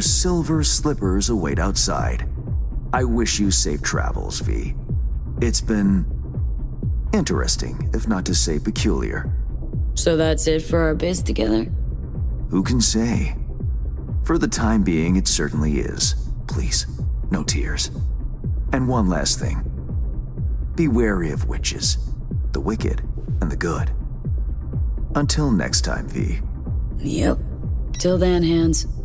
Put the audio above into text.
silver slippers await outside. I wish you safe travels, V. It's been interesting, if not to say peculiar. So that's it for our biz together? Who can say? For the time being, it certainly is. Please, no tears. And one last thing. Be wary of witches, the wicked and the good. Until next time, V. Yep. Till then, Hands.